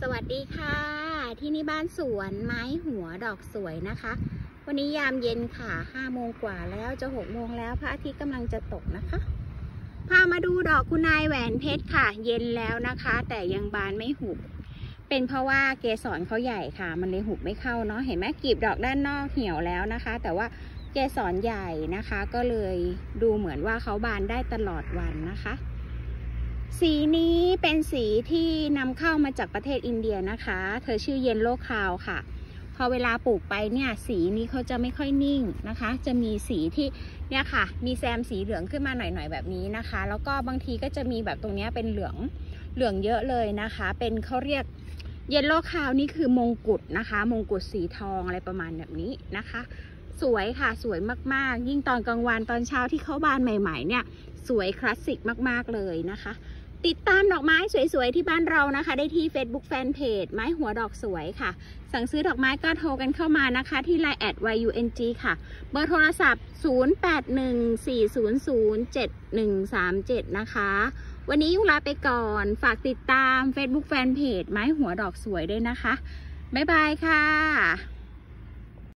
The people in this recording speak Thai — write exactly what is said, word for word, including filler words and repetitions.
สวัสดีค่ะที่นี่บ้านสวนไม้หัวดอกสวยนะคะวันนี้ยามเย็นค่ะห้าโมงกว่าแล้วจะหกโมงแล้วพระอาทิตย์กำลังจะตกนะคะพามาดูดอกคุณนายแหวนเพชรค่ะเย็นแล้วนะคะแต่ยังบานไม่หุบเป็นเพราะว่าเกสรเขาใหญ่ค่ะมันเลยหุบไม่เข้าเนาะเห็นไหมกลีบดอกด้านนอกเหี่ยวแล้วนะคะแต่ว่าเกสรใหญ่นะคะก็เลยดูเหมือนว่าเขาบานได้ตลอดวันนะคะสีนี้เป็นสีที่นำเข้ามาจากประเทศอินเดียนะคะเธอชื่อเยลโล่คาวค่ะพอเวลาปลูกไปเนี่ยสีนี้เขาจะไม่ค่อยนิ่งนะคะจะมีสีที่เนี่ยค่ะมีแซมสีเหลืองขึ้นมาหน่อยๆแบบนี้นะคะแล้วก็บางทีก็จะมีแบบตรงนี้เป็นเหลืองเหลืองเยอะเลยนะคะเป็นเขาเรียกเยลโล่คาวนี่คือมงกุฎนะคะมงกุฎสีทองอะไรประมาณแบบนี้นะคะสวยค่ะสวยมากๆยิ่งตอนกลางวันตอนเช้าที่เขาบานใหม่ๆเนี่ยสวยคลาสสิกมากๆเลยนะคะติดตามดอกไม้สวยๆที่บ้านเรานะคะได้ที่ Facebook Fanpage ไม้หัวดอกสวยค่ะสั่งซื้อดอกไม้ก็โทรกันเข้ามานะคะที่ ไลน์ แอท วาย ยู เอ็น จี ค่ะเบอร์โทรศัพท์ ศูนย์ แปด หนึ่ง สี่ ศูนย์ ศูนย์ เจ็ด หนึ่ง สาม เจ็ด นะคะวันนี้ยุลาไปก่อนฝากติดตาม Facebook Fanpage ไม้หัวดอกสวยด้วยนะคะบ๊ายบายค่ะ